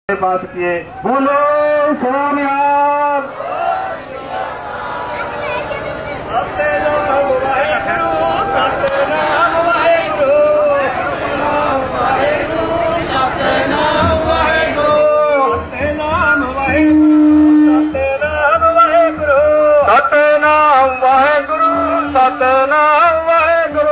पास किए। बोलो सोनियाल। सतनाम वाहेगुरु सतनाम वाहेगुरु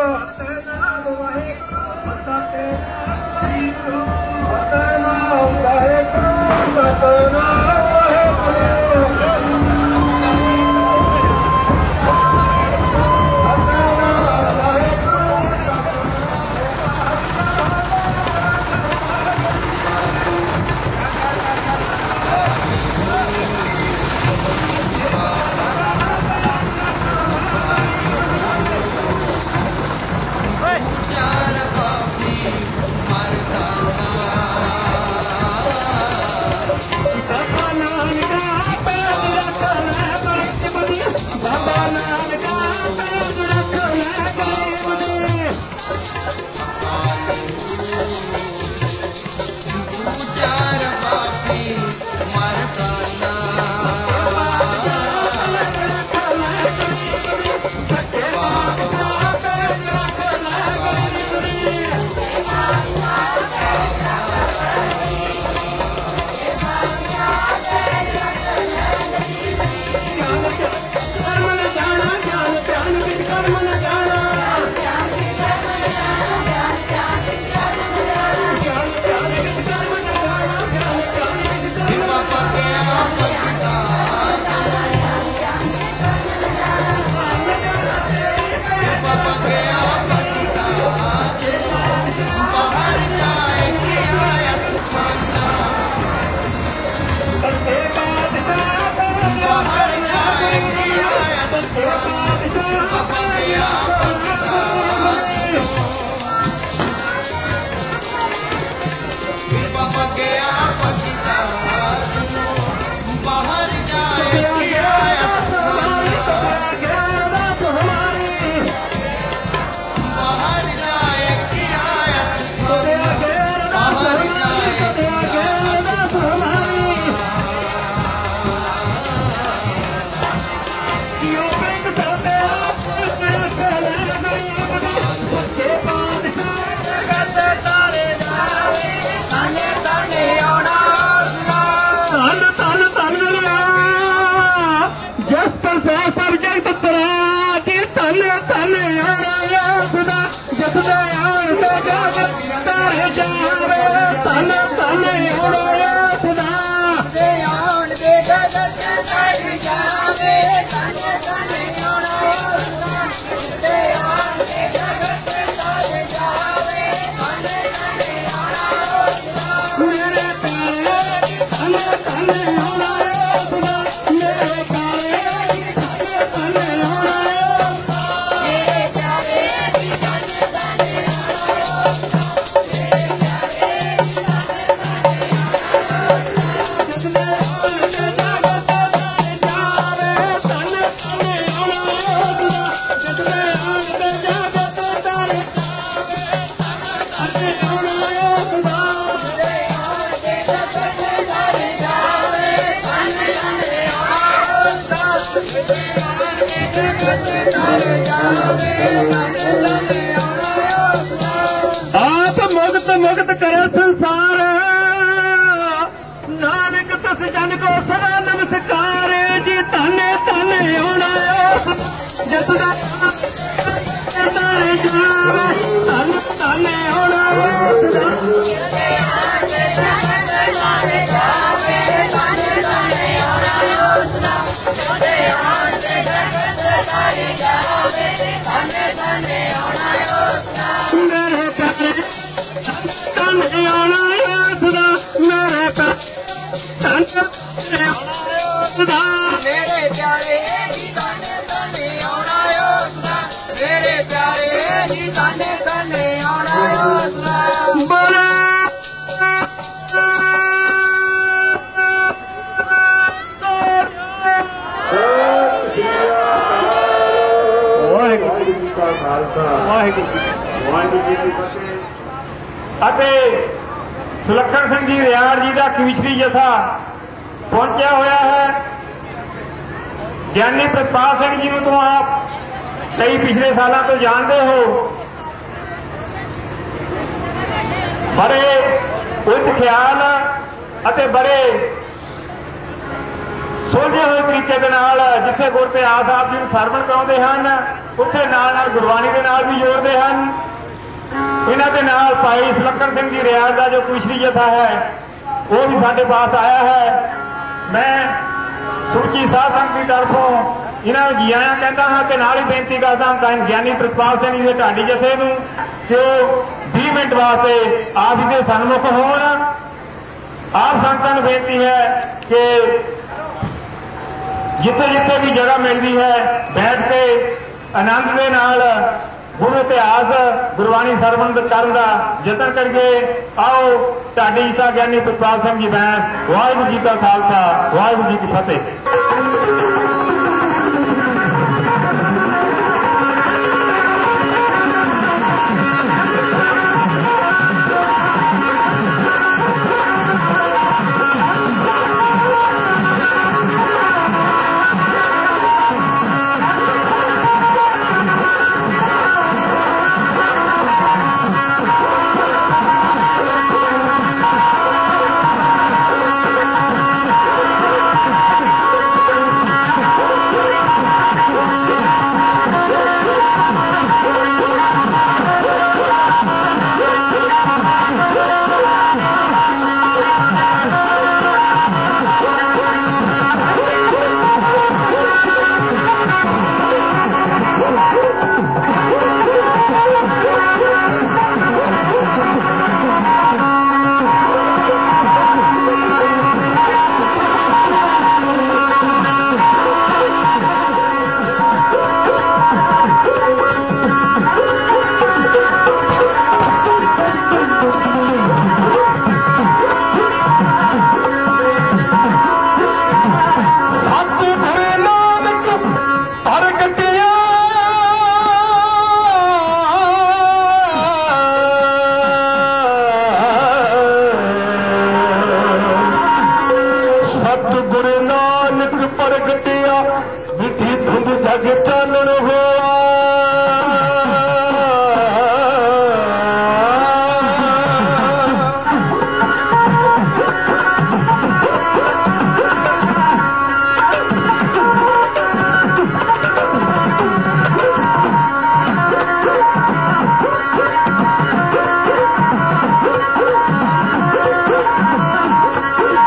आप मुक्त मुक्त करे संसार नानक तस जन को सदा नमस्कार जी ताने ताने होना जसदा ताने जावे ताने ताने होना मेरे प्यारे जी ताने ताने आना योजना मेरे प्यारे जी ताने ताने आना योजना बोला वाहिगुरु जी का खालसा वाहिगुरु जी की फतेह। ਸੁਲੱਖਣ ਸਿੰਘ ਜੀ ਰਿਆੜ ਜੀ ਦਾ ਕਵਿਸ਼ਰੀ ਜਥਾ ਪਹੁੰਚਿਆ ਹੋਇਆ ਹੈ। ਗਿਆਨੀ ਪ੍ਰਤਾਪ ਸਿੰਘ ਜੀ ਨੂੰ ਤੋਂ ਆਪ ਕਈ ਪਿਛਲੇ ਸਾਲਾਂ ਤੋਂ ਜਾਣਦੇ ਹੋ। बड़े उच्च ख्याल ਅਤੇ बड़े सुलझे हुए तरीके ਦੇ ਨਾਲ ਜਿੱਥੇ ਗੁਰ ਇਤਿਹਾਸ ਆਪ ਜੀ ਨੂੰ ਸਰਵਣ ਕਰਾਉਂਦੇ ਹਨ ਉੱਥੇ ਨਾਲ ਗੁਰਬਾਣੀ ਦੇ ਨਾਲ ਵੀ ਜੋੜਦੇ ਹਨ। ਇਹਨਾਂ ਦੇ ਨਾਲ ਭਾਈ ਸੁਲੱਖਣ ਸਿੰਘ ਜੀ ਰਿਆੜ ਦਾ ਜੋ ਕਵਿਸ਼ਰੀ ਜਥਾ ਹੈ ਉਹ ਵੀ ਸਾਡੇ ਪਾਸ ਆਇਆ ਹੈ। मैं ਸੁਰਜੀ ਸਾਧ ਸੰਗਤ ਦੀ ਤਰਫੋਂ ਇਹਨਾਂ ਨੂੰ ਜੀ ਆਇਆਂ ਕਹਿੰਦਾ ਹਾਂ ਤੇ ਨਾਲ ਹੀ ਬੇਨਤੀ ਕਰਦਾ ਹਾਂ ਗਿਆਨੀ ਪ੍ਰਤਾਪ ਸਿੰਘ ਜੀ ਦੇ ਢਾਡੀ ਜਥੇ ਨੂੰ ਕਿ ਉਹ 20 ਮਿੰਟ ਵਾਸਤੇ ਆਪ ਜੀ ਦੇ ਸਨਮੁਖ ਹੋਣ। ਆਪ ਸੰਗਤਾਂ ਨੂੰ ਬੇਨਤੀ ਹੈ ਕਿ ਜਿੱਥੇ ਜਿੱਥੇ ਵੀ ਜਗ੍ਹਾ ਮਿਲਦੀ ਹੈ ਬੈਠ ਕੇ ਆਨੰਦ ਦੇ ਨਾਲ ਗੁਰੂ ਇਤਿਹਾਸ ਗੁਰਬਾਣੀ ਸਰਵਣ ਕਰਨ ਦਾ ਯਤਨ ਕਰੀਏ। ਆਓ ਢਾਡੀ ਜਥਾ ਗਿਆਨੀ ਪ੍ਰਤਾਪ ਸਿੰਘ ਜੀ ਬੈਂਸ। ਵਾਹਿਗੁਰੂ ਜੀ ਕਾ ਖਾਲਸਾ ਵਾਹਿਗੁਰੂ ਜੀ ਕੀ ਫਤਿਹ।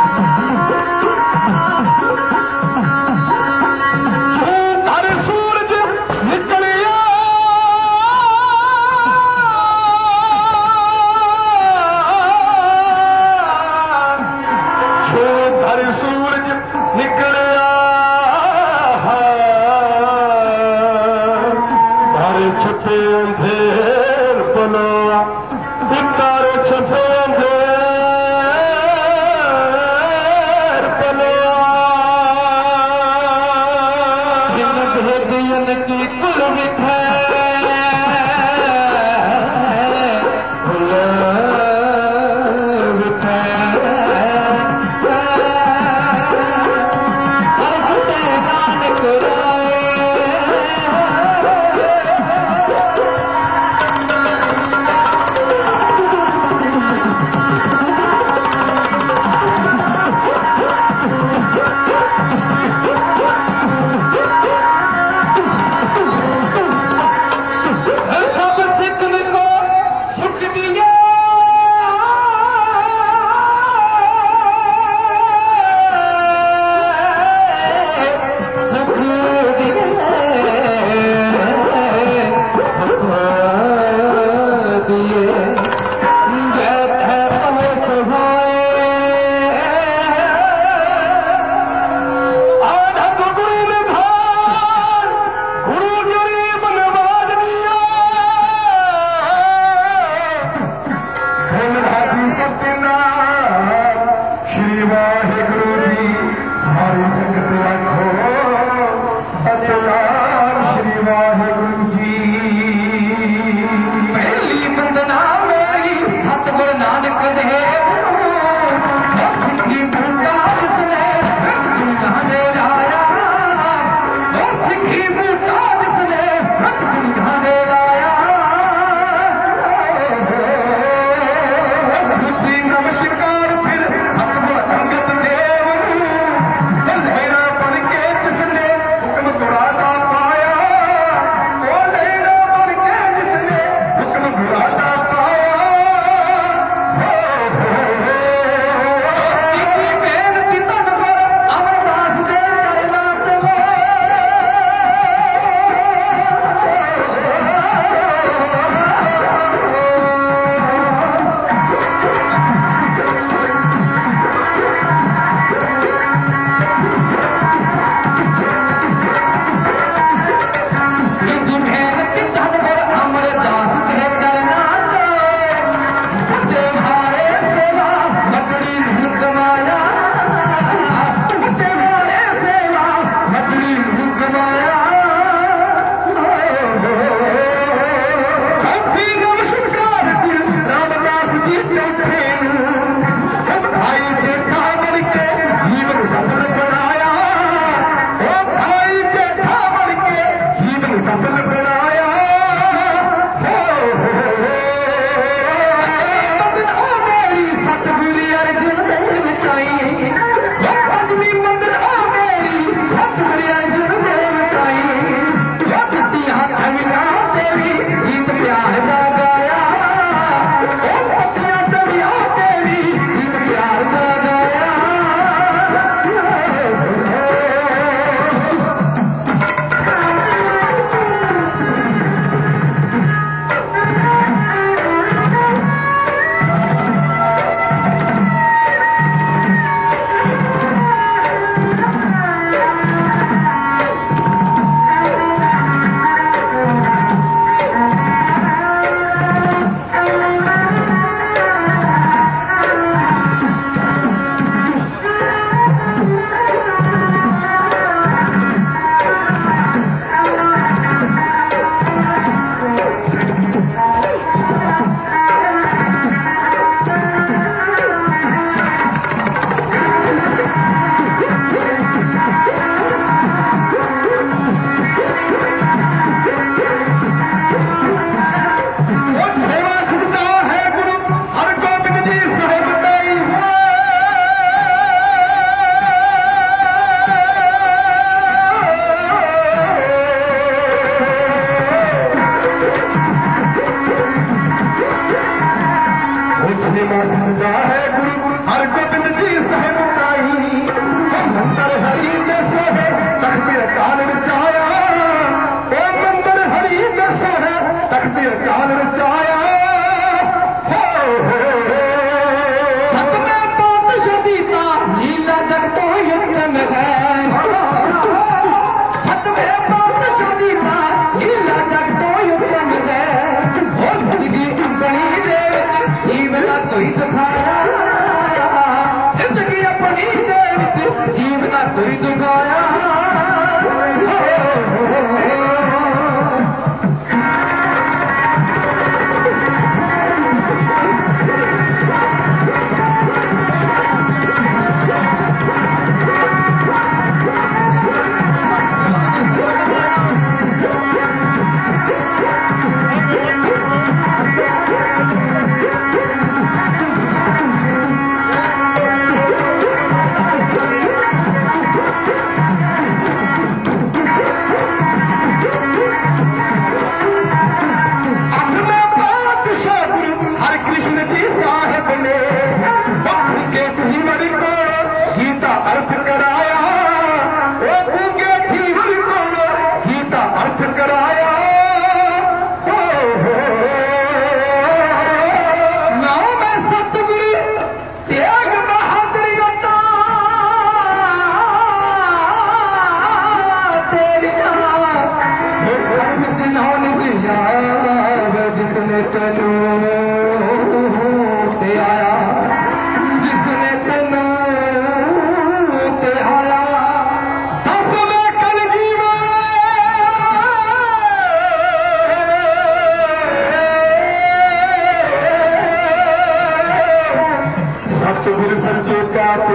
सूरज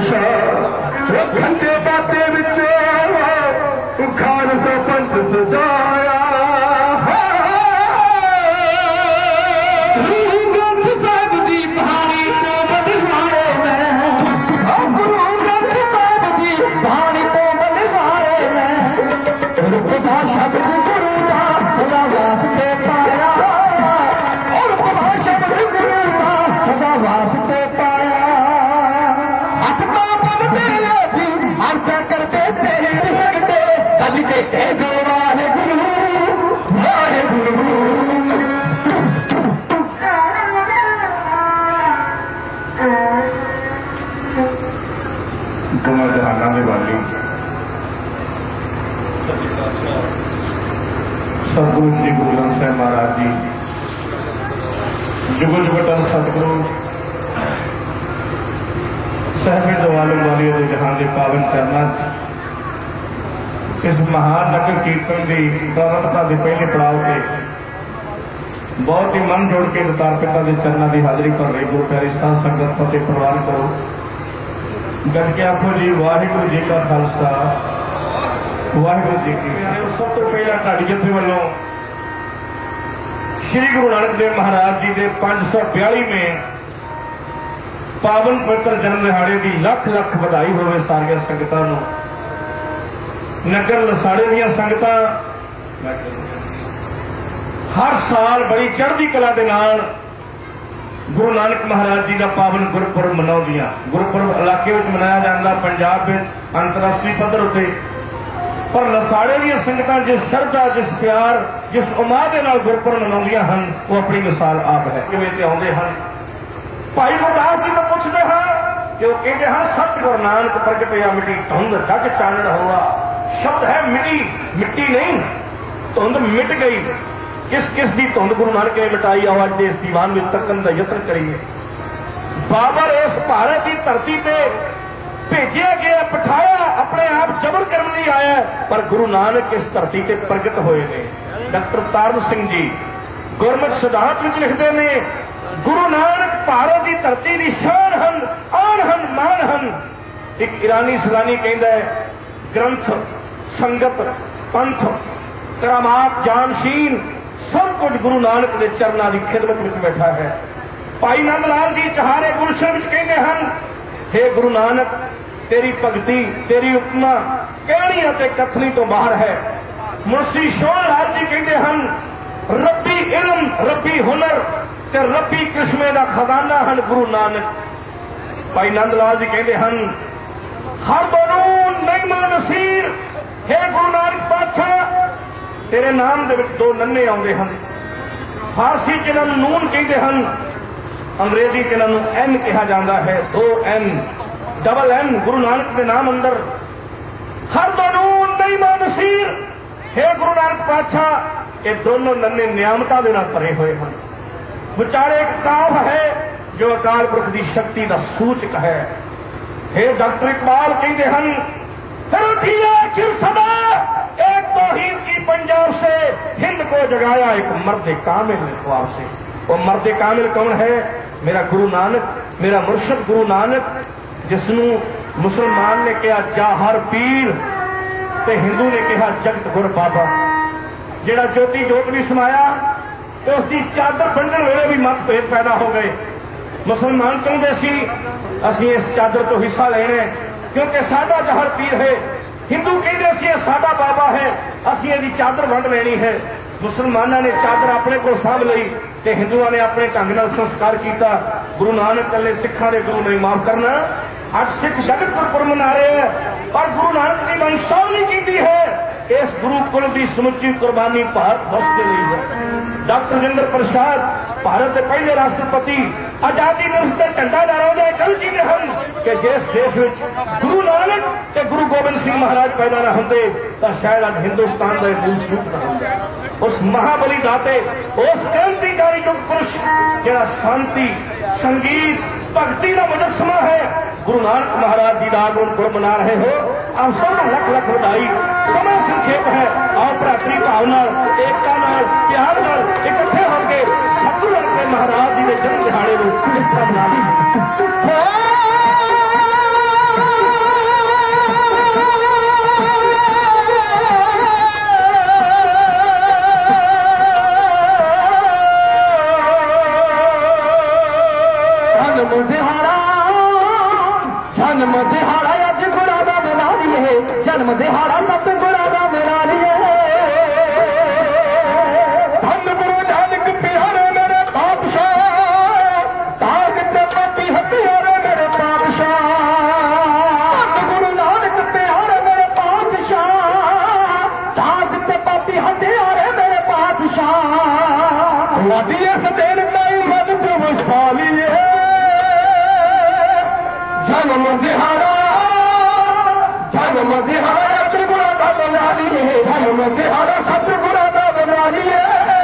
खुशा घंटे बाते विच खालसा पंथ सजाया शब्द गुरु का सदा वास्ते पाया और शब्द गुरु का सदा वास्ते पाया हथता पढ़ते जी अर्चा करते तेरे सकते कल के दो वाहे गुरु दोनों जहाना में वाली सतगुरु श्री गुरु ग्रंथ साहिब महाराज जी जुगो जुगटन सतगुरु साहिब दवालम वाली जहां के पावन चरणों इस महान नगर कीर्तन की प्रारंभता के पहले पड़ाव से बहुत ही मन जोड़ के अवतार पिता के चरणों की हाजिरी कर रही गुरु प्यारी साध संगत फतेह प्रवान करो गज के आखो जी वाहिगुरू जी का खालसा वाहिगुरू जी की सब तो पहला ढाडी जथे वालों श्री गुरु नानक देव महाराज जी के 542 में पावन पवित्र जन्म दिहाड़े की लख लख बधाई होवे सारिया संगतां नूं नगर लसाड़े दी संगतां हर साल बड़ी चढ़दी कला दे नाल गुरु नानक महाराज जी का पावन गुरपुरब मनाउंदियां गुरपुरब इलाके में मनाया जाता पंजाब में अंतरराष्ट्रीय पद्धर उत्ते पर लसाड़े दी संगतां जिस श्रद्धा जिस प्यार जिस उमाद दे नाल गुरपुरब मनाउंदियां हन वो अपनी मिसाल आप है किवें ते आउंदे हन भाई गुरदास जी तो पुछदे हैं कि वो कहते हैं सत गुरु नानक प्रगटया मिट्टी धुंध जग चानण हुआ शब्द है मिट्टी मिट्टी नहीं धुंध मिट गई किस किस दी धुंध गुरु नानक ने मिटाई आओ अज इस दीवान में तकन का यत्न करिए बाबर इस भारत की धरती पे भेजा गया बिठाया अपने आप जबर करने नहीं आया पर गुरु नानक इस धरती से प्रगट होए ने डॉक्टर तारन सिंह जी गुरमत सिद्धांत में लिखते हैं गुरु नानक भारत की धरती की शान हन आन हन मान हन एक ईरानी सलानी कहता है ग्रंथ संगत पंथ करामात जानशीन सब कुछ गुरु नानक के चरणों की खिदमत में बैठा है भाई नंद लाल जी चहारे गुलशन कहते हैं हे गुरु नानक तेरी भगती तेरी उपमा कहनी और कथनी तो बाहर है मुंशी सोहन लाल जी कहते हैं रब्बी इल्म रब्बी हुनर ते रब्बी कृष्मे का खजाना हैं गुरु नानक भाई नंद लाल जी कहते हैं हर बनून नहीं मान नसीर हे गुरु नानक पातशाह तेरे नाम दे विच दो नन्हे आउंदे हन फारसी च इन्हां नूं नून कहते हैं अंग्रेजी च इन्हां नूं एन कहा जाता है दो N double N Guru Nanak के नाम अंदर हर बनून नहीं मान नसीर हे गुरु नानक पातशाह ये दोनों नन्हे नियामतां दे नाल भरे हुए हैं विचारे एक काफ है जो अकाल पुरख की शक्ति का सूचक है हे डॉक्टर इकबाल कहते हैं एक तौहीद की पंजाब से हिंद को जगाया एक मर्द कामिल ख्वाब से वो मर्द कामिल कौन है मेरा गुरु नानक मेरा मुर्शद गुरु नानक जिसनों मुसलमान ने कहा जाहर पीर ते हिंदू ने कहा जगत गुर बाबा जेड़ा ज्योति जोत भी समाया तो उसकी चादर बंधन वेले भी मतभेद पैदा हो गए मुसलमान कहते असी इस चादर तो हिस्सा लेने क्योंकि साडा जहर पीर है हिंदू कहते साडा बाबा है असी इसकी चादर वंड लेनी है मुसलमानों ने चादर अपने को साभ ली ते हिंदुओं ने अपने ढंग नाल संस्कार किया गुरु नानक कले सिखा के गुरु नहीं माफ करना अज सिख जगत गुरपुरब मना रहे हैं और गुरु नानक की वंशावली की है इस गुरुकुल की समुची कुर्बानी भारत वर्ष के लिए है डॉक्टर राजेंद्र प्रसाद भारत के पहले राष्ट्रपति आजादी दिवस से झंडा लहराते कल जी हम कि जिस देश में गुरु नानक ते गुरु गोबिंद सिंह महाराज पैदा न होंगे तो शायद आज हिंदुस्तान का मूल स्वरूप न होंगे उस महाबली दाते उस क्रांतिकारी युग पुरुष जरा शांति संगीत भक्ति का मुजस्समा है गुरु नानक महाराज जी का आगमन गुरु मना रहे हो आप सब लख लख बधाई समय संक्षेप है और भ्रातरी भावना एकता नाल प्यार नाल इकट्ठे होकर सतगुरु नानक महाराज जी के जन्म दिहाड़े को इस तरह मना जन्म दिहाड़ा अज गुरा दा मना लिये जन्म दिहाड़ा सतगुरा दा मना लिये धन गुरु नानक प्यारे मेरे बादशाह ताज ते पापी हथियारे मेरे बादशाह धन गुरु नानक प्यारे मेरे बादशाह ताज ते पापी हथियारे मेरे बादशाह वादिये सदेर ताई मद जो वसालिए जन्म दिहाड़ा सतगुरा दा बना लिये जन्म दिहाड़ा सतगुरा दा बना लिये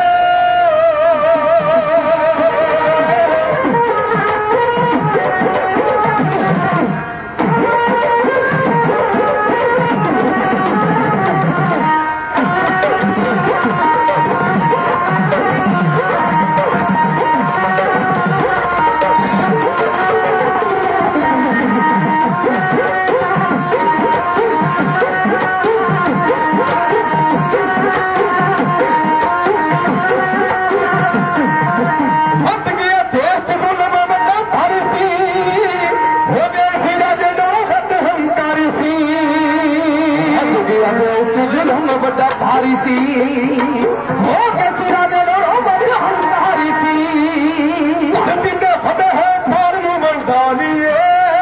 भारी सी हो के सिरा दे लोड़ो बड़ी हंकारी सी दिंदे फटे है थार नु वंडालिए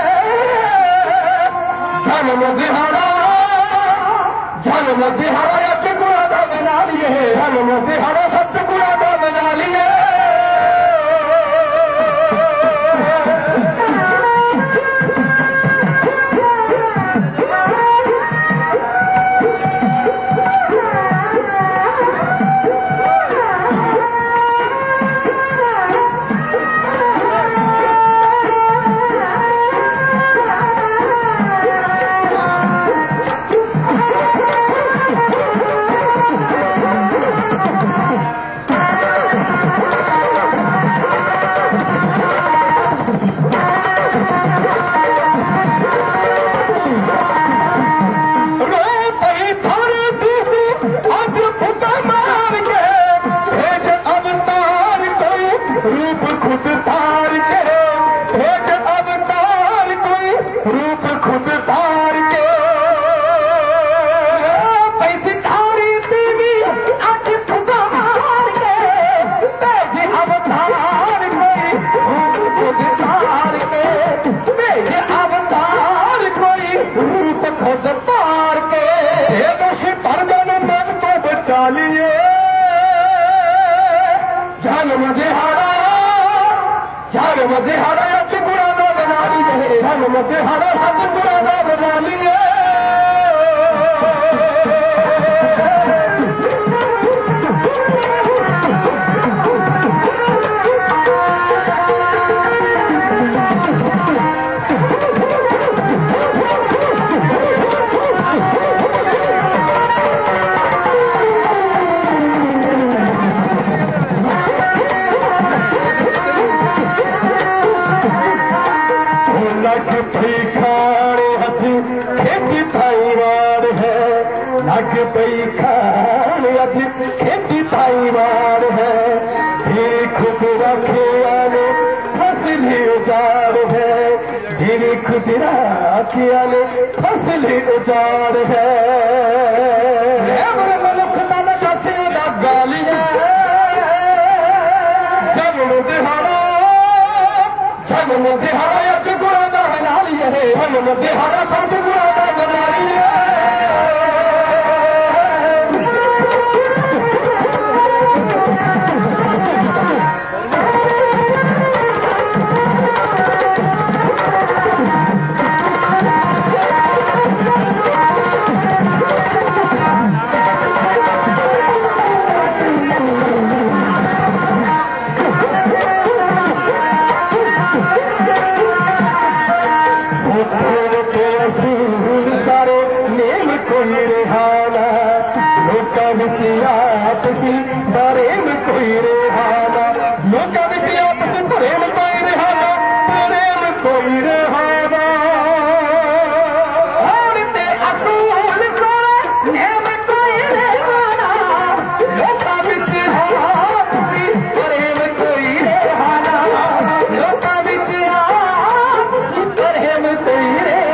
जन्म दिहाड़ा सतगुरा दा बना लिये जन्म दिहाड़ा सतगुरा दा बना लिये जन्म दिहाड़ा सतगुरा दा बना लिये जन्म दिहाड़ा सतगुरा दा बना लिये लग पई खान अज खेती ताईवार है खुद रखिया ने फसली उजाड़ है धीरे खुद रखिया ने फसली उजाड़ है मनुख का जसे गालिया जन्म दिहाड़ा सतगुरा दा बना लिये जन्म दिहाड़ा सतगुरा दा बना लिये आपसी प्रेम कोई रेहाना लोका विच आपसी प्रेम कोई रेहाना प्रेम कोई रेहाना और ते असूल सोरे नेम कोई रेहाना लोका विच आपसी प्रेम कोई रेहाना लोका विच आपसी प्रेम कोई रेहाना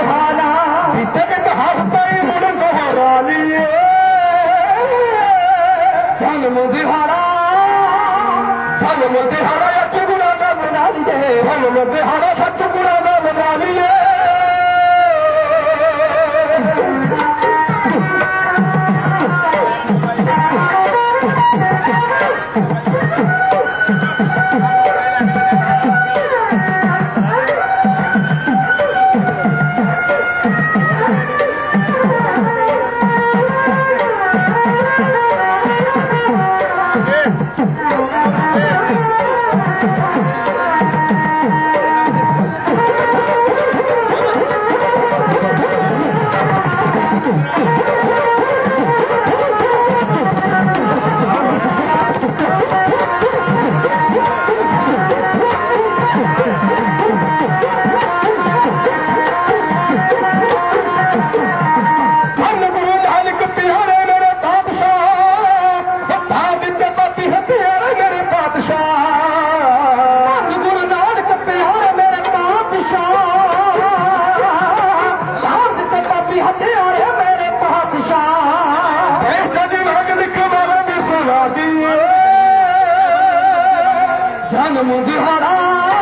जन्म दिहाड़ा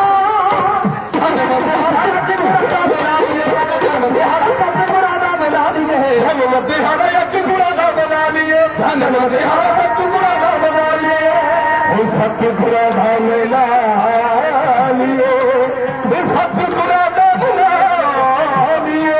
सतगुणा दा मिला लिए जन्म दिहाड़ा सतगुणा दा मिला लिए जन्म दिहाड़ा सतगुणा दा मिला लिए सतगुणा दा मिला लिए सतगुणा दा मिला लिए।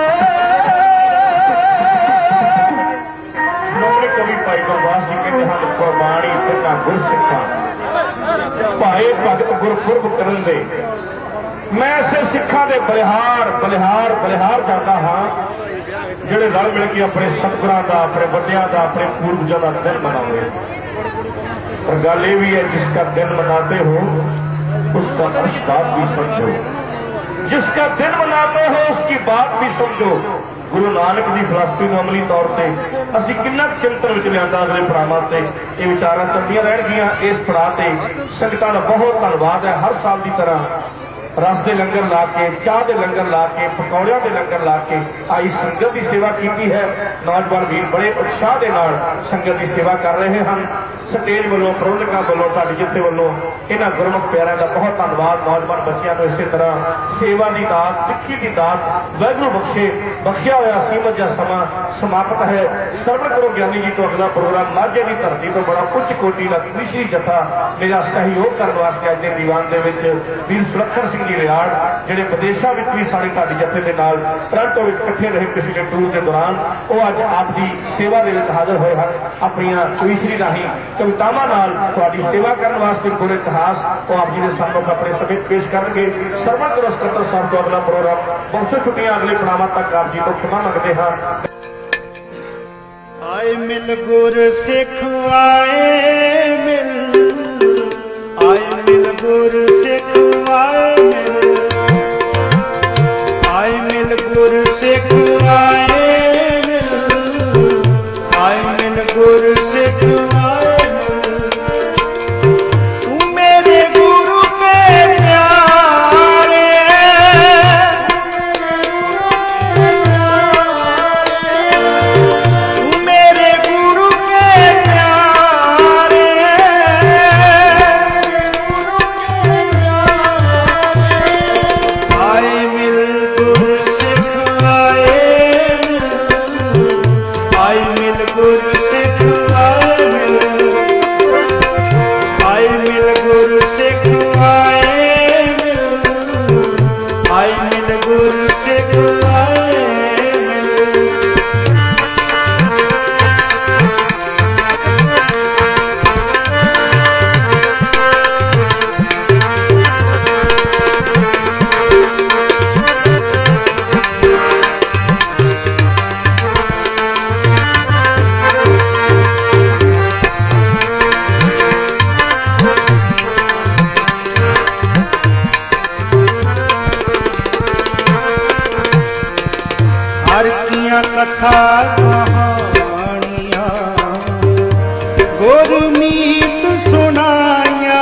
श्रोमणी कवि भाई गुरदास जी कहते हैं कुर्बानी पिता गुरसिखा भाए भगत गुरपुरब करन दे। मैं ऐसे सिखा दे बलिहार बलिहार बलिहार जाता हाँ ਜਿਹੜੇ रल मिल के अपने सतगुਰਾਂ का अपने ਵੱਡਿਆਂ का अपने पूर्वजों का दिन मनाओगे। और गल ये भी है जिसका दिन मनाते हो उसका अर्शदाद भी समझो, जिसका दिन मनाते हो उसकी बात भी समझो। गुरु नानक की फिलासफी को अमली तौर पर असी किन्ना चिंतन विच लिआंदा अगले पड़ावां ते ये विचारां चलदियां रहणगीਆਂ। इस पड़ाव ते संगतां दा बहुत धन्नवाद है। हर साल की तरह रस के लंगर ला के चाह के लंगर ला के पकौड़िया के लंगर ला के आई संगत की सेवा की है। नौजवान वीर बड़े उत्साह के नाल संगत की सेवा कर रहे हैं। स्टेज वालों प्रबंधकों वालों ढाडी जिथे वालों इन्होंने गुरमुख प्यारों का बहुत धन्यवाद। नौजवान बच्चों को इसी तरह सेवा की दात सिक्खी की दात वाहिगुरू बख्शे। बख्शिया हुआ सीमत जा समा समाप्त है। सरवण करो ज्ञानी जी तो अगला प्रोग्राम माझे की धरती तो बड़ा उच्च कोटि का कृषि जथा मेरा सहयोग करने वास्ते अज के दीवान के वीर सुलखन सिंह जी रियाड़ ਜਿਹੜੇ ਵਿਦੇਸ਼ਾਂ ਵਿੱਚ ਵੀ ਸਾਡੇ ਢਾਡੀ ਜਥੇ ਦੇ ਨਾਲ ਟੋਰਾਂਟੋ ਵਿੱਚ ਇਕੱਠੇ ਰਹੇ ਪਿਛਲੇ ਟੂਰ ਦੇ ਦੌਰਾਨ ਉਹ ਅੱਜ ਆਪ ਦੀ ਸੇਵਾ ਦੇ ਵਿੱਚ ਹਾਜ਼ਰ ਹੋਏ ਹਨ। ਆਪਣੀਆਂ ਕਵਿਸ਼ਰੀ ਰਾਹੀਂ ਕਵਿਤਾਵਾਂ ਨਾਲ ਤੁਹਾਡੀ ਸੇਵਾ ਕਰਨ ਵਾਸਤੇ ਪੂਰੇ ਇਤਿਹਾਸ ਉਹ ਆਪ ਜੀ ਦੇ ਸਾਹਮਣੇ ਆਪਣੇ ਸਮੇਤ ਪੇਸ਼ ਕਰਨਗੇ। ਸਰਵਣ ਕਰੋ ਸਕੱਤਰ ਸਾਹਿਬ ਤੋਂ ਅਗਲਾ ਪ੍ਰੋਗਰਾਮ ਬਹੁਤ ਛੁੱਟੀਆਂ ਅਗਲੇ ਪੜਾਵਾਂ ਤੱਕ ਆਪ ਜੀ ਤੋਂ ਖਿਮਾ ਮੰਗਦੇ ਹਾਂ। ਆਏ ਮਿਲ ਗੁਰ ਸਿੱਖ ਆਏ ਮਿਲ ਗੁਰ ਸਿੱਖ ਆਏ ਮਿਲ ਗੁਰ ਸਿੱਖ ਆਏ ਮਿਲ ਗੁਰ ਸਿੱਖ ਆਏ ਤੂੰ ਮੇਰੇ ਗੁਰੂ ਕੇ ਪਿਆਰੇ ਤੂੰ ਮੇਰੇ ਗੁਰੂ ਕੇ ਪਿਆਰੇ ਆਏ ਮਿਲ ਗੁਰ ਸਿੱਖ ਆਏ ਮਿਲ ਗੁਰ ਸਿੱਖ ਆਏ ਮਿਲ ਗੁਰ ਸਿੱਖ ਆਏ ਮਿਲ ਗੁਰ ਸਿੱਖ ਆਏ हर किया कथा कहानियां गुरमीत सुनाया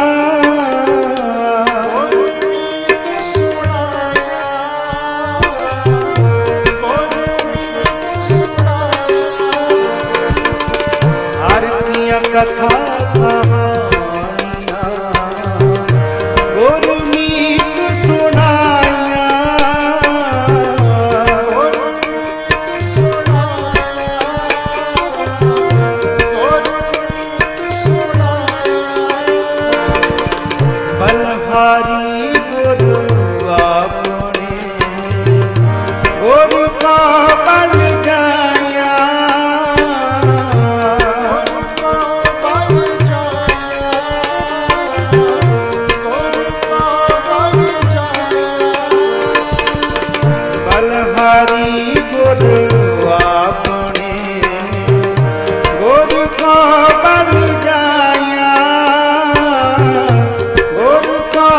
हर किया कथा कहानियां गुरमीत सुनाया बलहारी गुरु अपने गुरु का बल जाया बलहारी गुरु अपने गुरु का बल जाया गुरु का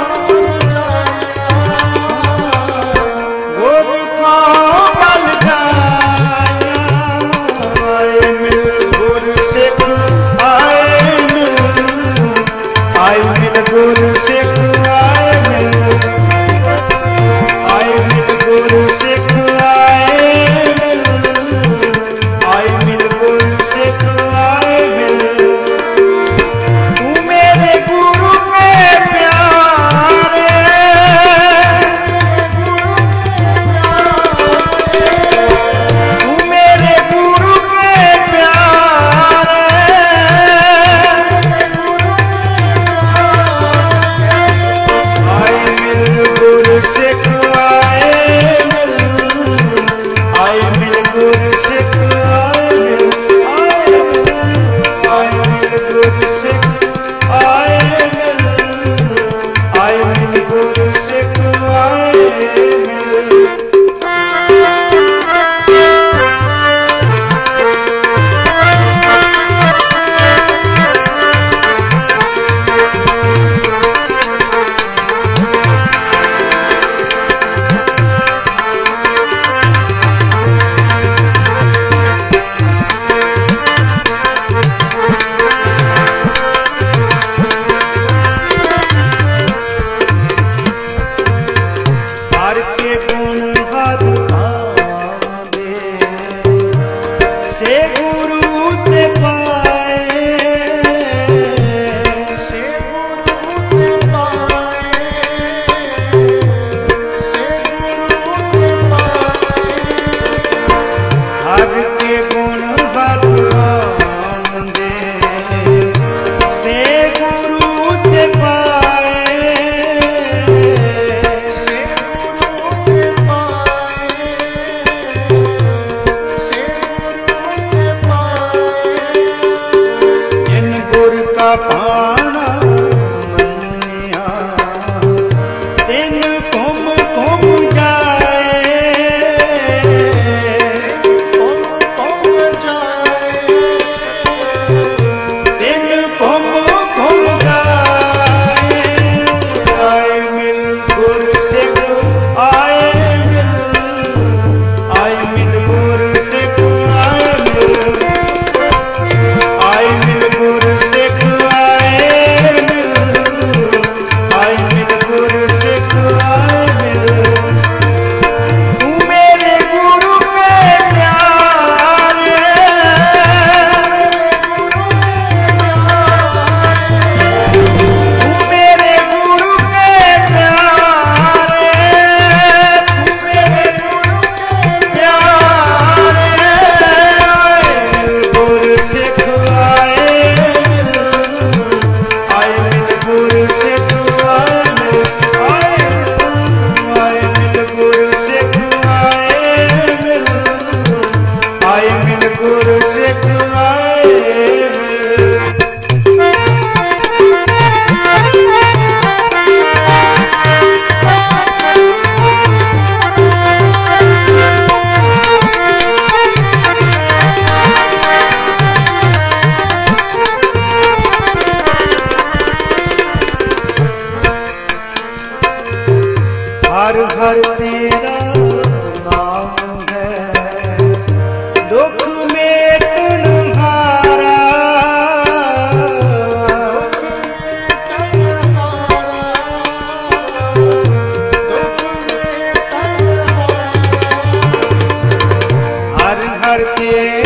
बल जाया आए मिल गुरु सिख आए मिल गुरु सिख आए मिल गुरु सिख आए ਵਰਤੀਏ